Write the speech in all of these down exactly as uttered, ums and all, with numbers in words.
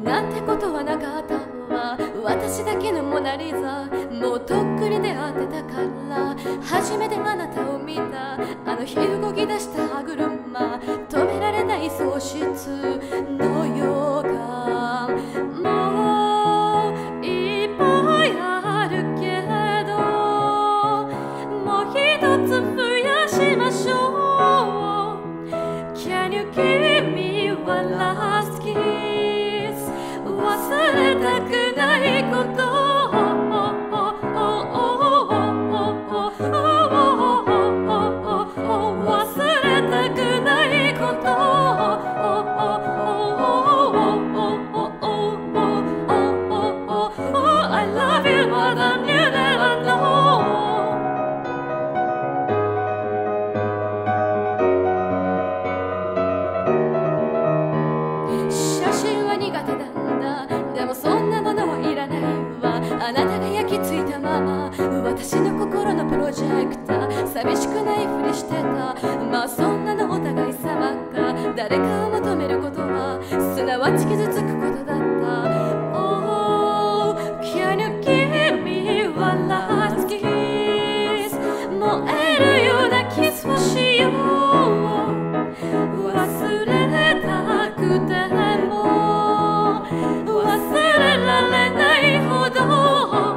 なんてことはなかったわ。私だけのモナリザ、もうとっくに出会ってたから。初めてあなたを見たあの日動き出した歯車、止められない喪失の予感。もういっぱいあるけど、もう一つ増やしましょう。Can you give me one last kiss? 忘れたくないことあなたが焼き付いたまま私の心のプロジェクター、寂しくないふりしてた。まあそんなのお互い様か。誰かを求めることはすなわち傷つくことだった。 Oh, can you give me one last kiss? 燃えるようなキスをしよう。忘れたくても忘れられないほど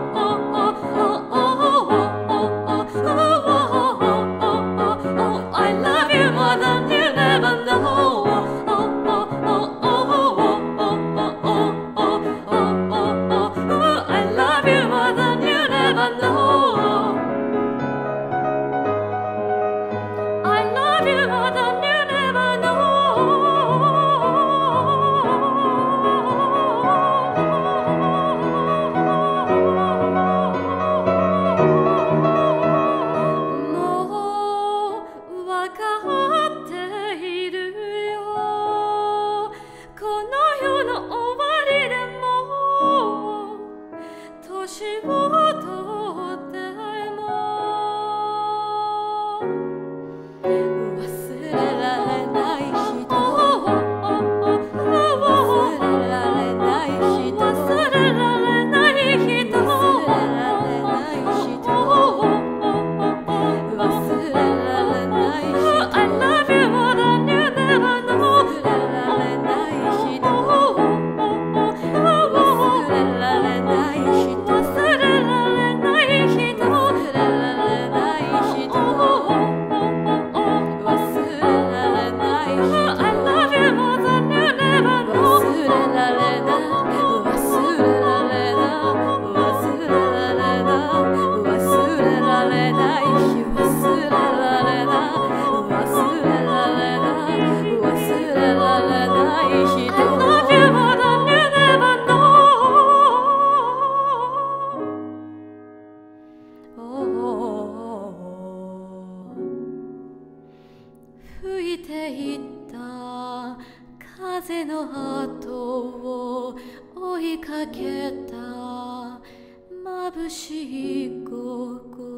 吹いていった風の後を追いかけた眩しい午後